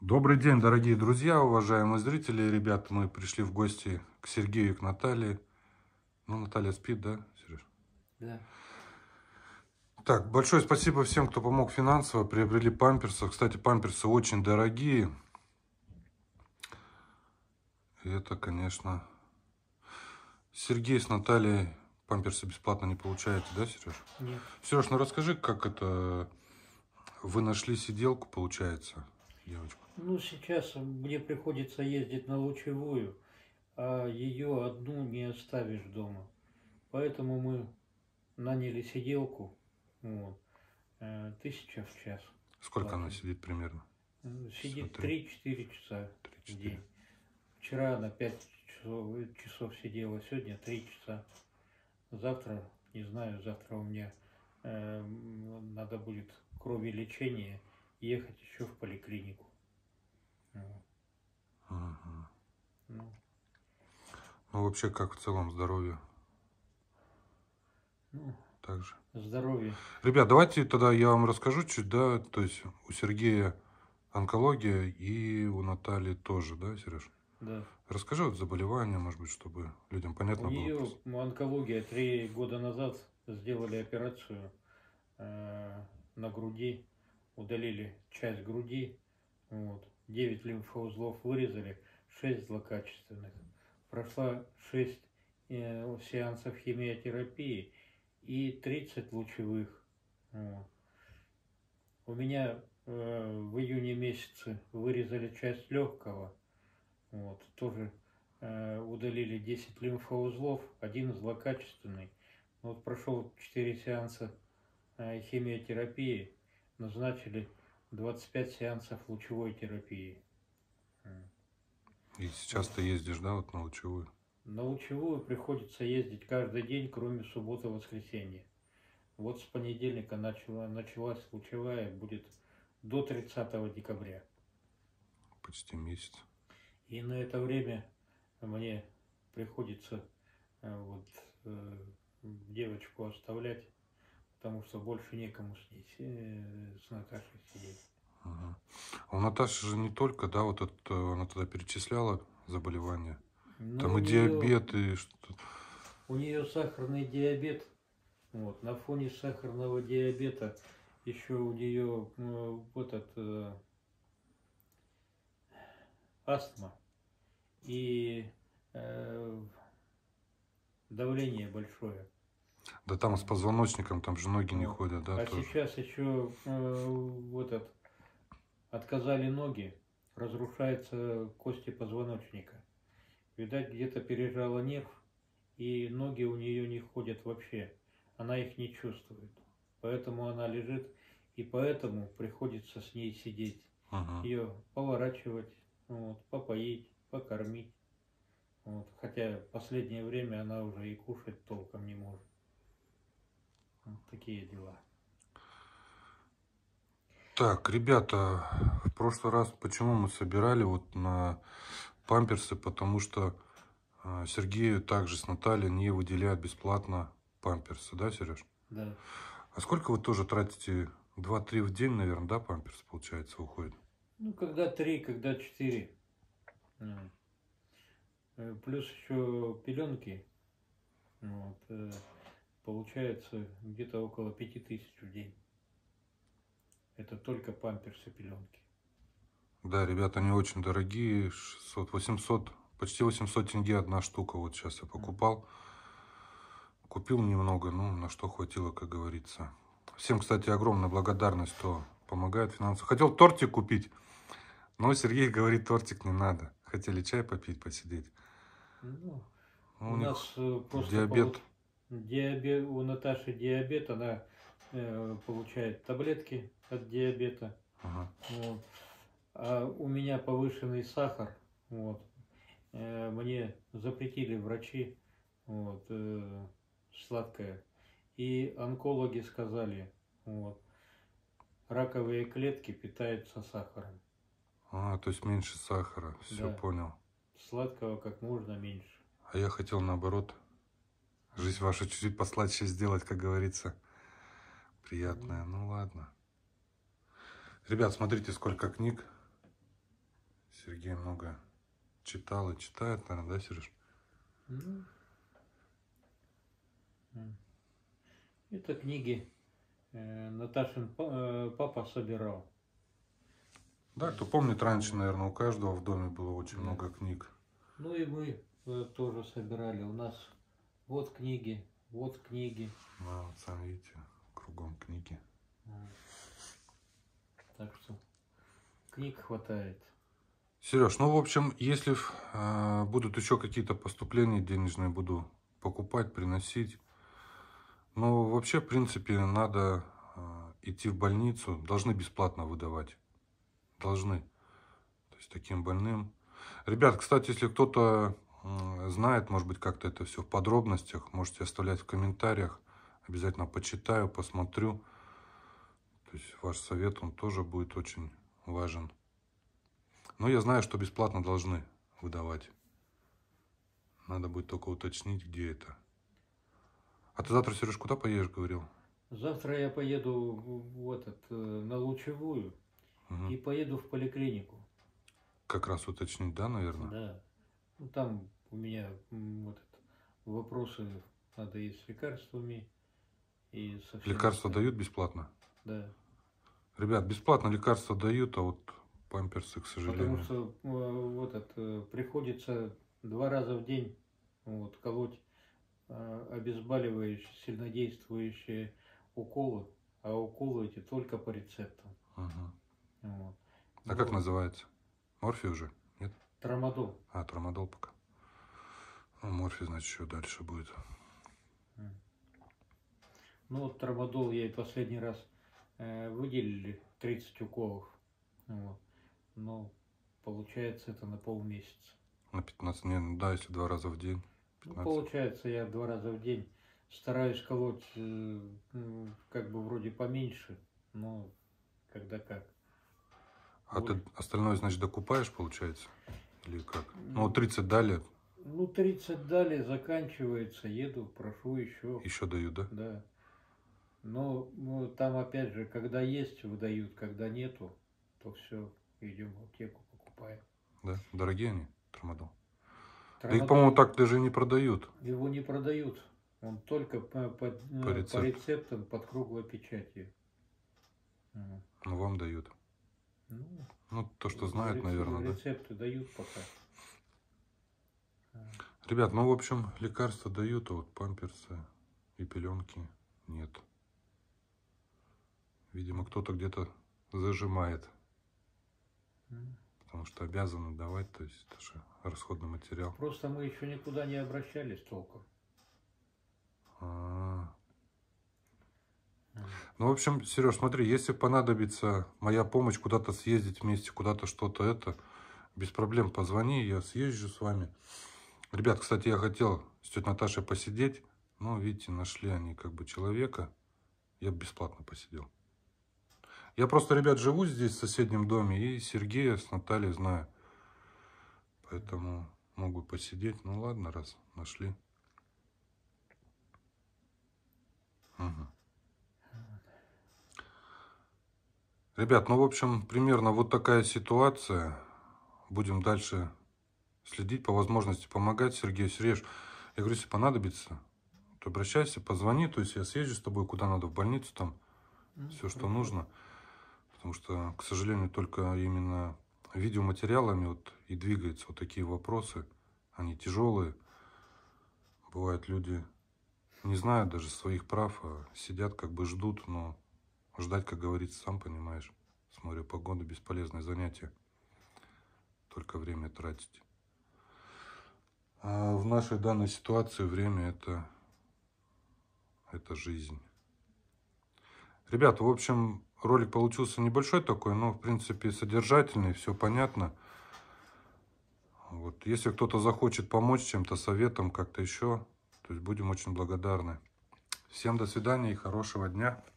Добрый день, дорогие друзья, уважаемые зрители. Ребята, мы пришли в гости к Сергею и к Наталье. Ну, Наталья спит, да, Сереж? Да. Так, большое спасибо всем, кто помог финансово, приобрели памперсы. Кстати, памперсы очень дорогие. И это, конечно... Сергей с Натальей памперсы бесплатно не получаете, да, Сереж? Нет. Сереж, ну расскажи, как это... Вы нашли сиделку, получается, девочку? Ну, сейчас мне приходится ездить на лучевую, а ее одну не оставишь дома. Поэтому мы наняли сиделку. Вот, 1000 в час. Сколько она Платим. сидит примерно? Сидит Смотри. 3-4 часа в 3-4. день. Вчера на 5 часов сидела, сегодня 3 часа. Завтра, не знаю, завтра у меня надо будет кровелечение, ехать еще в поликлинику. Вот. Ага. Ну, Ну, вообще, как в целом здоровье? ну, Также. здоровье. Ребят, давайте тогда я вам расскажу чуть, да, то есть у Сергея онкология и у Натальи тоже, да, Сереж? Да. Расскажи вот заболевания, может быть, чтобы людям понятно У было. нее Просто. онкология. 3 года назад сделали операцию на груди, удалили часть груди, вот, 9 лимфоузлов вырезали, 6 злокачественных. Прошла 6 сеансов химиотерапии и 30 лучевых. Вот. У меня в июне месяце вырезали часть легкого, вот, тоже удалили 10 лимфоузлов, 1 злокачественный. Вот прошел 4 сеанса химиотерапии, назначили 25 сеансов лучевой терапии. И сейчас ты ездишь, да, вот на лучевую? На лучевую приходится ездить каждый день, кроме субботы и воскресенья. Вот с понедельника началась лучевая, будет до 30 декабря. Почти месяц. И на это время мне приходится девочку оставлять, потому что больше некому с ней, с Наташей сидеть. Ага. А у Наташи же не только, да, вот это, она тогда перечисляла заболевания. Но Там и диабет, и что-то. у нее сахарный диабет. Вот, на фоне сахарного диабета еще у нее астма и давление большое. Да там с позвоночником, там же ноги не Вот. ходят, да, А тоже. сейчас еще отказали ноги, разрушаются кости позвоночника. Видать, где-то пережала нерв, и ноги у нее не ходят вообще. Она их не чувствует. Поэтому она лежит, и поэтому приходится с ней сидеть. Ага. Ее поворачивать, вот, попоить, покормить. Вот. Хотя в последнее время она уже и кушать толком не может. Вот такие дела. Так, ребята, в прошлый раз почему мы собирали вот на памперсы, потому что Сергею также с Натальей не выделяют бесплатно памперсы, да, Сереж? Да. А сколько вы тоже тратите? 2-3 в день, наверное, да, памперс, получается, уходит? Ну, когда 3, когда 4. Плюс еще пеленки. Вот, получается где-то около 5000 в день. Это только памперсы, пеленки. Да, ребята, они очень дорогие, 600, 800, почти 800 тенге одна штука. Вот сейчас я покупал. Купил немного, ну, на что хватило, как говорится. Всем, кстати, огромная благодарность, кто помогает финансово. Хотел тортик купить, но Сергей говорит, тортик не надо. Хотели чай попить, посидеть. Ну, Ну, у у них нас просто диабет. диабет, у Наташи диабет, она получает таблетки от диабета. Ага. Вот. А у меня повышенный сахар. Вот. Мне запретили врачи вот, сладкое. И онкологи сказали, вот, раковые клетки питаются сахаром. А, то есть меньше сахара. Все, Да. понял. Сладкого как можно меньше. А я хотел наоборот, жизнь вашу чуть-чуть посладче сделать, как говорится. Приятная. Ну ладно. Ребят, смотрите, сколько книг. Сергей много читал и читает, наверное, да, Сереж? Ну, это книги Наташин папа собирал. Да, кто помнит, раньше, наверное, у каждого в доме было очень Да. много книг. Ну и мы тоже собирали. У нас вот книги, вот книги. Да, вот сами видите, кругом книги. Так что книг хватает. Сереж, ну, в общем, если будут еще какие-то поступления денежные, буду покупать, приносить. Но вообще, в принципе, надо идти в больницу. Должны бесплатно выдавать. Должны. То есть таким больным. Ребят, кстати, если кто-то знает, может быть, как-то это все в подробностях, можете оставлять в комментариях. Обязательно почитаю, посмотрю. То есть ваш совет, он тоже будет очень важен. Но я знаю, что бесплатно должны выдавать. Надо будет только уточнить, где это. А ты завтра, Сереж, куда поедешь, говорил? Завтра я поеду на Лучевую Угу. и поеду в поликлинику. Как раз уточнить, да, наверное? Да. Ну, там у меня вопросы надо и с лекарствами, и со всем Лекарства остальным. дают бесплатно? Да. Ребят, бесплатно лекарства дают, а вот памперсы, к сожалению. Потому что приходится 2 раза в день колоть обезболивающие, сильнодействующие уколы, а уколы эти только по рецептам. Угу. Вот. А как называется? Морфий уже? Нет? Трамадол. А, трамадол пока. Ну, морфий, значит, еще дальше будет. Ну вот трамадол ей последний раз выделили 30 уколов. Вот. Но получается это на полмесяца. На 15, не, ну да, если 2 раза в день. 15. Ну, получается, я 2 раза в день стараюсь колоть как бы вроде поменьше, но когда как. А Вот. ты остальное, значит, докупаешь, получается? Или как? Ну, 30 дали, Ну, 30 дали, заканчивается, еду, прошу еще. еще дают, да? Да. Но там опять же, когда есть, выдают, когда нету, то все, идем в аптеку, покупаем. Да? Дорогие они, трамадол? Да Трамадол, их, по-моему, так даже не продают. его не продают. Он только по рецептам, под круглой печатью. Ну, вам дают. Ну, то, что знают, рецепты, наверное, да? Рецепты дают пока. Ребят, ну, в общем, лекарства дают, а вот памперсы и пеленки нет. Видимо, кто-то где-то зажимает. Потому что обязаны давать, то есть это же расходный материал. Просто мы еще никуда не обращались толком. Ну, в общем, Сереж, смотри, если понадобится моя помощь куда-то съездить вместе, куда-то что-то это, без проблем позвони, я съезжу с вами. Ребят, кстати, я хотел с тетей Наташей посидеть, но, видите, нашли они как бы человека, я бесплатно посидел. Я просто, ребят, живу здесь, в соседнем доме, и Сергея с Натальей знаю, поэтому могу посидеть. Ну, ладно, раз нашли. Угу. Ребят, ну, в общем, примерно вот такая ситуация. Будем дальше следить, по возможности помогать Сергею. Сереж, я говорю, если понадобится, то обращайся, позвони. То есть я съезжу с тобой куда надо, в больницу, там все, что нужно. Потому что, к сожалению, только именно видеоматериалами вот и двигаются вот такие вопросы. Они тяжелые. Бывают, люди не знают даже своих прав, а сидят, как бы ждут, но ждать, как говорится, сам понимаешь, смотря погоду, бесполезное занятие. Только время тратить. А в нашей данной ситуации время это жизнь. Ребята, в общем, ролик получился небольшой такой, но, в принципе, содержательный, все понятно. Вот. Если кто-то захочет помочь чем-то, советом, как-то еще, то есть будем очень благодарны. Всем до свидания и хорошего дня.